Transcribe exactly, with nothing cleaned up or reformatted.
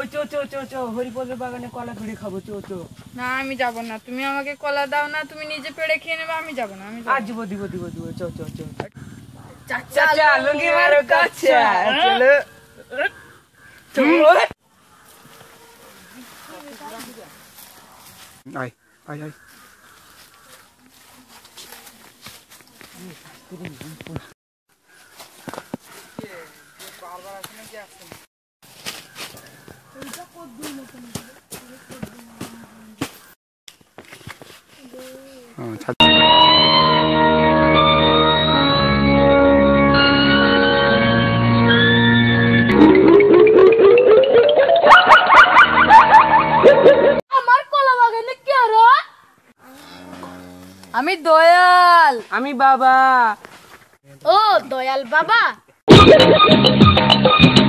ওই চো চো চো চো হরিপদের বাগানে কলা পেড়ে খাবো, চো চো। না আমি যাব না, তুমি আমাকে কলা দাও না, তুমি নিজে পেড়ে খেয়ে নেবে, আমি যাব না। আমি আজ দিব দিব দিব দিব, চো চো চো। চাচা লুঙ্গি মারো কাচ্চা, চলো চলো। আয় আয় আয়। আমি দয়াল। আমি বাবা। ও দয়াল বাবা।